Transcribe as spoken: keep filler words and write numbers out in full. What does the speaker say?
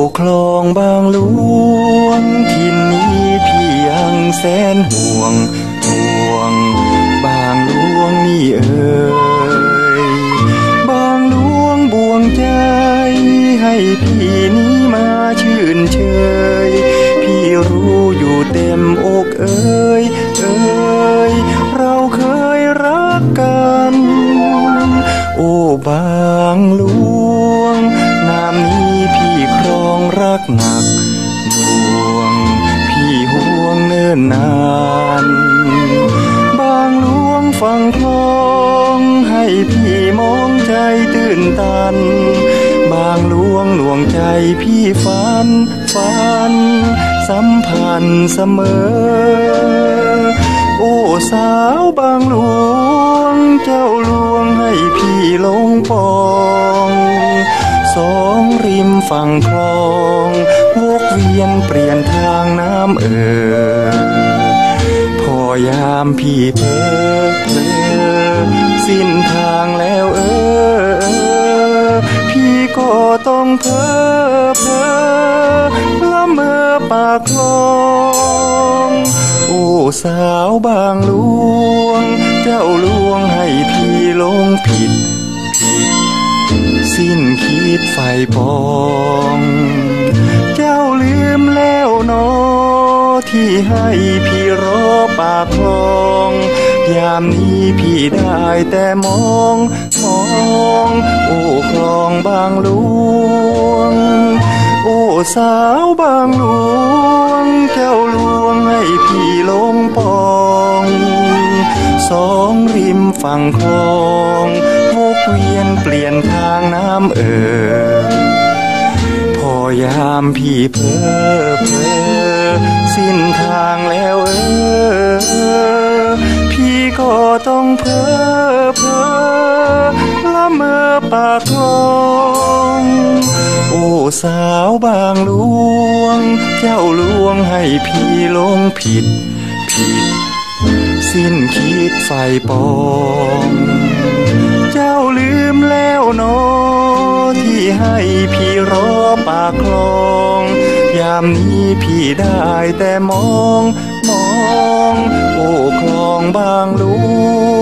คลองบางหลวงที่นี้พี่ยังแสนห่วงห่วงบางหลวงนี่เอ่ยบางหลวงบวงใจให้พี่นี้มาชื่นเชยพี่รู้อยู่เต็มอกเอ่ยเอ่ยเราเคยรักกันโอ้บางหลวงนามนี้พี่ครองรักหนักหน่วงพี่ห่วงเนิ่นนานบางหลวงฟังคลองให้พี่มองใจตื่นตันบางหลวงหน่วงใจพี่ฝันฝันสัมพันธ์เสมอโอ้สาวบางหลวงเจ้าหลวงให้พี่ลงปองสองริมฝั่งคลองวกเวียนเปลี่ยนทางน้ำเอ่อพอยามพี่เพ้อเพ้อสิ้นทางแล้วเออพี่ก็ต้องเพ้อเพ้อละเมอปากคลองโอ้สาวบางหลวงเจ้าหลวงให้พี่ลงผิดผิดสิ้นคิดไฟปองเจ้าลืมแล้วเนาะที่ให้พี่รอปากคลองยามนี้พี่ได้แต่มองมองโอ้คลองบางหลวงโอ้สาวบางหลวงเจ้าหลวงให้พี่ลงปองสองริมฝั่งคลองวกเวียนเปลี่ยนทางน้ำเอ่อพอยามพี่เพ้อเพ้อสิ้นทางแล้วเออพี่ก็ต้องเพ้อเพ้อละเมอปากคลองโอ้สาวบางหลวงเจ้าหลวงให้พี่ลงผิดผิดสิ้นคิดไฟปองเจ้าลืมแล้วเนาะที่ให้พี่รอปากคลองยามนี้พี่ได้แต่มองมองโอ้คลองบางหลว